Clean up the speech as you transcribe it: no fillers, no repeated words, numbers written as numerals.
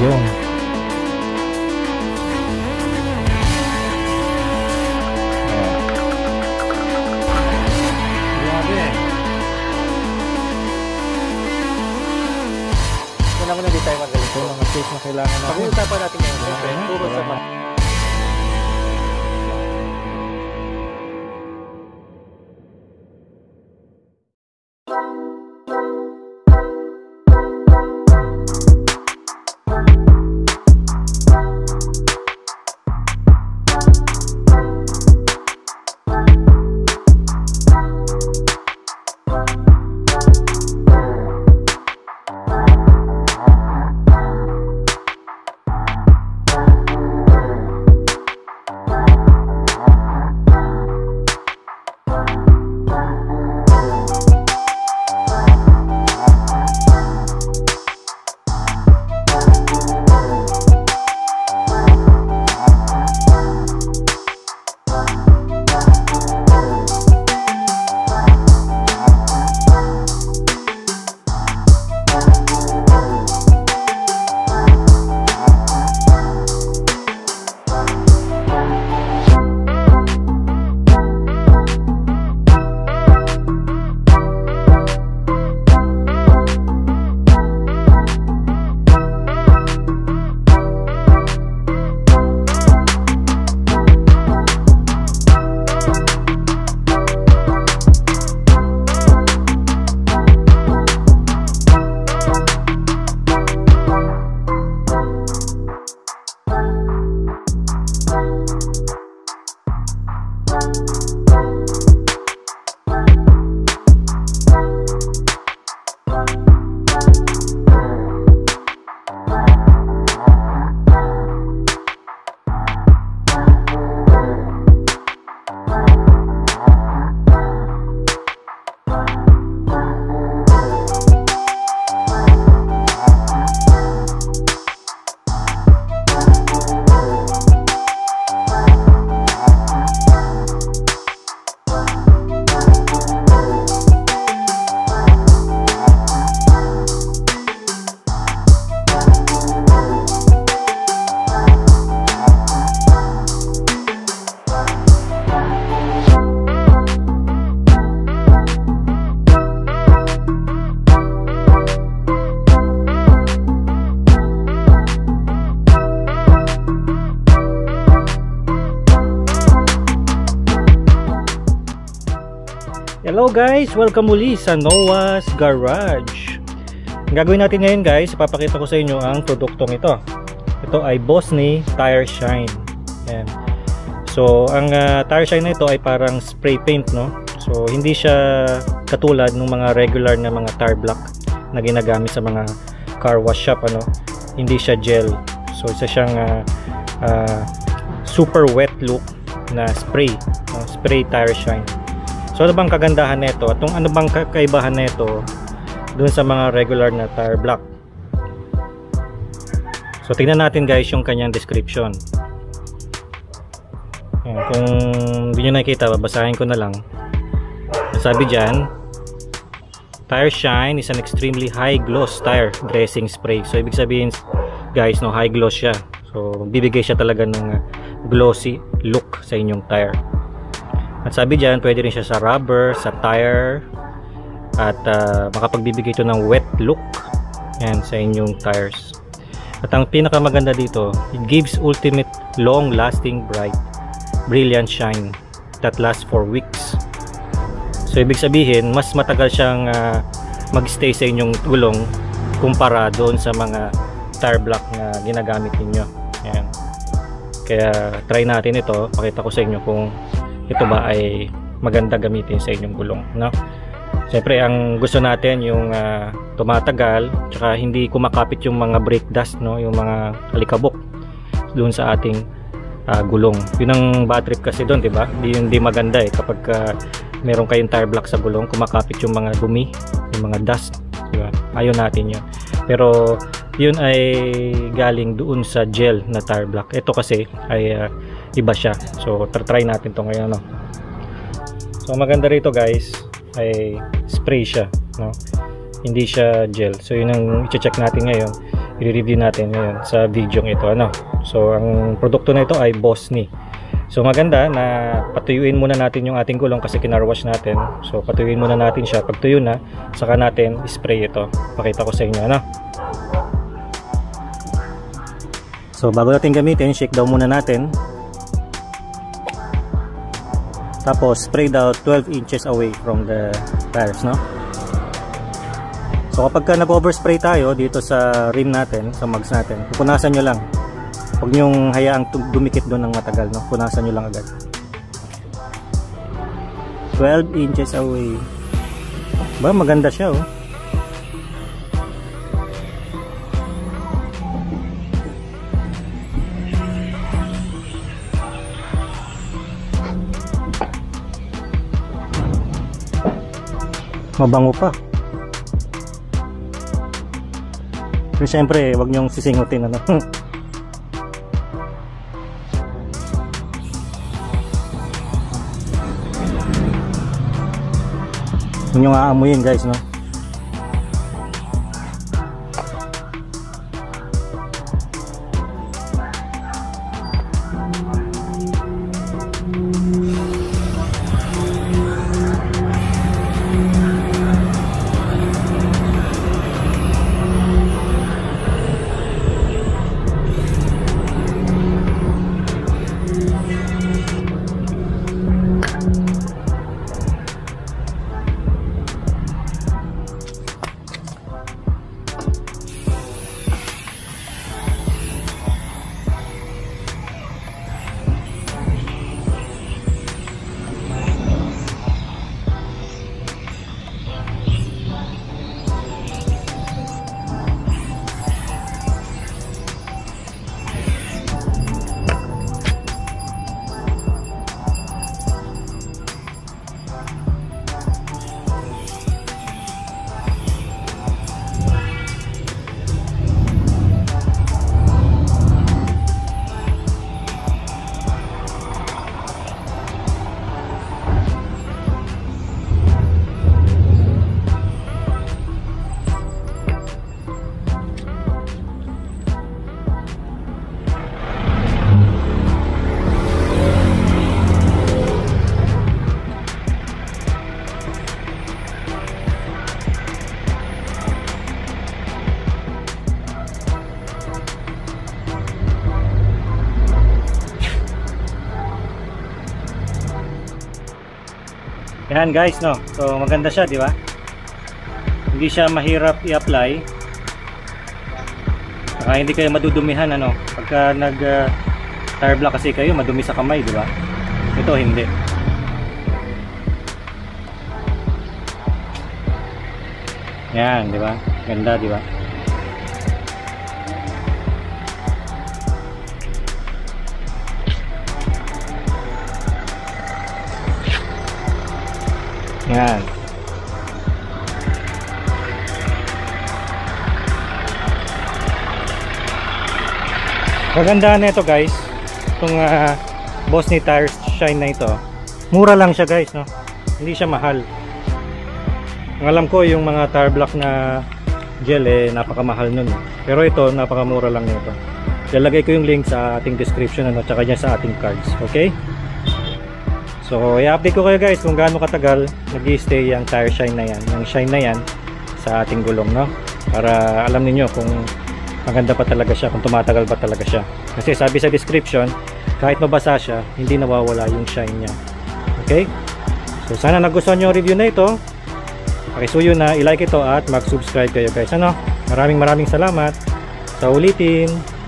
Yun. Muna di tayo magaling. Ito mga tips na kailangan natin. Pag-uusapan natin ngayon, siyempre, tungkol sa Hello guys! Welcome muli sa Noah's Garage. Ang gagawin natin ngayon guys, ipapakita ko sa inyo ang produktong ito. Ito ay Bosney Tire Shine. Ayan. So ang tire shine na ito ay parang spray paint, no? So hindi siya katulad ng mga regular na mga tire block na ginagamit sa mga car wash shop, ano? Hindi siya gel. So isa siyang super wet look na spray, no? Spray tire shine. So ano bang kagandahan nito at ano bang kakaibahan nito dun sa mga regular na tire block? So tingnan natin guys yung kanyang description. Ayan, kung hindi nyo nakikita, babasahin ko na lang. Sabi dyan, Tire Shine is an extremely high gloss tire dressing spray. So ibig sabihin guys, no, high gloss siya. So bibigay siya talaga ng glossy look sa inyong tire. At sabi dyan, pwede rin siya sa rubber, sa tire, at makapagbibigay ito ng wet look yan sa inyong tires. At ang pinakamaganda dito, it gives ultimate long-lasting brilliant shine that lasts for weeks. So ibig sabihin, mas matagal siyang magstay sa inyong gulong kumpara doon sa mga tire block na ginagamit ninyo. Yan. Kaya try natin ito, pakita ko sa inyo kung ito ba ay maganda gamitin sa inyong gulong, no? Siyempre ang gusto natin yung tumatagal, tsaka hindi kumakapit yung mga brake dust, no? Yung mga alikabok doon sa ating gulong. Yun ang bad trip kasi doon, 'di ba? Hindi maganda kapag meron kayong tire block sa gulong, kumakapit yung mga dumi, yung mga dust, 'di ba? Ayaw natin 'yun. Pero yun ay galing doon sa gel na tire block. Ito kasi ay iba siya. So try natin to ngayon, no? So maganda rito guys ay spray siya, no? Hindi siya gel. So yun ang i-check natin ngayon. i-review natin ngayon sa video ito, ano. So ang produkto na ito ay Bosni. So maganda na patuyuin muna natin yung ating gulong kasi kinarwash natin. So patuyuin muna natin siya. Pag tuyo na, saka natin spray ito. Pakita ko sa inyo, ano. So bago natin gamitin, shake down muna natin. Tapos spray down 12 inches away from the tires, no. So kapag ka nag-overspray tayo dito sa rim natin, sa mags natin, pupunasan nyo lang. Huwag nyong hayaang dumikit doon ng matagal, no? Punasan nyo lang agad. 12 inches away. Ba, maganda siya, oh. Mabango pa. Pero syempre, wag nyong sisingutin, ano. Huwag nyong aamuyin, guys, no. Yan guys, no. So maganda siya, di ba? Hindi siya mahirap i-apply. Saka hindi kayo madudumihan, ano. Pagka nag tire block kasi kayo, madumi sa kamay, di ba? Ito hindi. Yan, di ba? Ganda, di ba? Yan. Maganda na ito guys. Itong Bosni tire shine na ito. Mura lang siya guys, no? Hindi siya mahal. Ang alam ko yung mga tire block na gel napakamahal nun. Pero ito napakamura lang nito. Ilalagay ko yung link sa ating description, ano, tsaka dyan sa ating cards. Okay? So, i-update ko kayo guys kung gaano katagal nag-i-stay yung tire shine na yan, yung shine na yan sa ating gulong, no? Para alam niyo kung maganda pa talaga siya, kung tumatagal pa talaga siya. Kasi sabi sa description, kahit mabasa siya, hindi nawawala yung shine niya. Okay? So, sana nagustuhan niyo yung review na ito. Pakisuyo na i-like ito at mag-subscribe kayo guys. Ano? Maraming salamat. Sa ulitin.